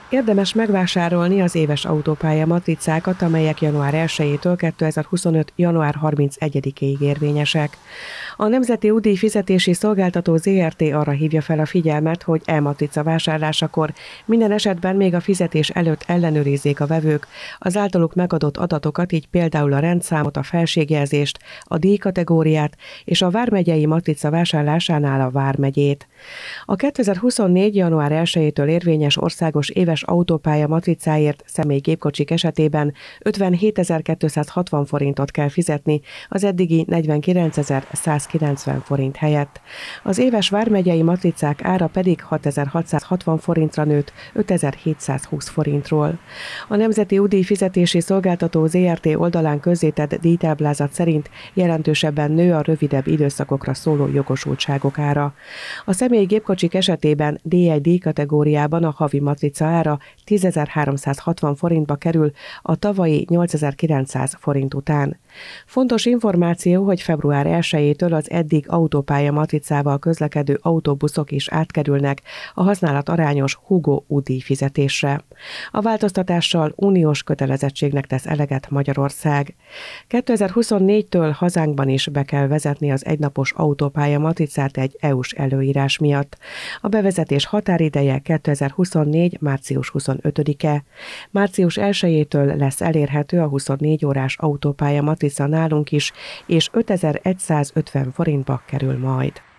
Érdemes megvásárolni az éves autópálya matricákat, amelyek január 1-től 2025. január 31-ig érvényesek. A Nemzeti UDI Fizetési Szolgáltató Zrt. Arra hívja fel a figyelmet, hogy e-matrica vásárlásakor minden esetben még a fizetés előtt ellenőrizzék a vevők az általuk megadott adatokat, így például a rendszámot, a felségjelzést, a díjkategóriát és a vármegyei matrica vásárlásánál a vármegyét. A 2024. január 1-től érvényes országos éves autópálya matricáért személygépkocsik esetében 57.260 forintot kell fizetni az eddigi 49.190 forint helyett. Az éves vármegyei matricák ára pedig 6.660 forintra nőtt 5.720 forintról. A Nemzeti UDI Fizetési Szolgáltató Zrt. Oldalán közzétett díjtáblázat szerint jelentősebben nő a rövidebb időszakokra szóló jogosultságok ára. A személygépkocsik esetében D1 díjkategóriában a havi matrica ára 10.360 forintba kerül a tavalyi 8.900 forint után. Fontos információ, hogy február 1-től az eddig autópálya matricával közlekedő autóbuszok is átkerülnek a használat arányos Hugo UDI fizetésre. A változtatással uniós kötelezettségnek tesz eleget Magyarország. 2024-től hazánkban is be kell vezetni az egynapos autópálya matricát egy EU-s előírás miatt. A bevezetés határideje 2024. március 25-e. Március 1-től lesz elérhető a 24 órás autópálya matrica nálunk is, és 5.150 forintba kerül majd.